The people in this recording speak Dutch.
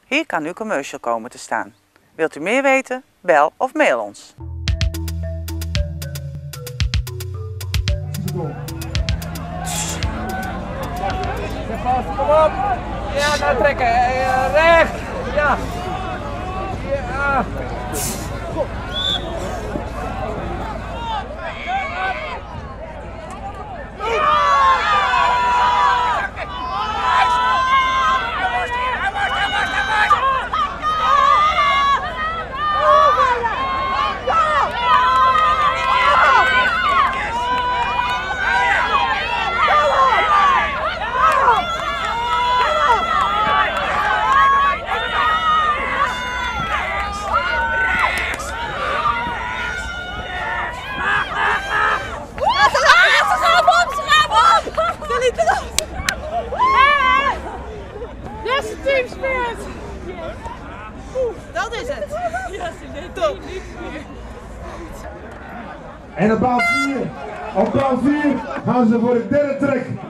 Hier kan uw commercial komen te staan. Wilt u meer weten? Bel of mail ons. Kom op! Ja, nou trekken. Recht! Ja! Ja! Dat is het. Top. En op bal 4 gaan ze voor de derde trek.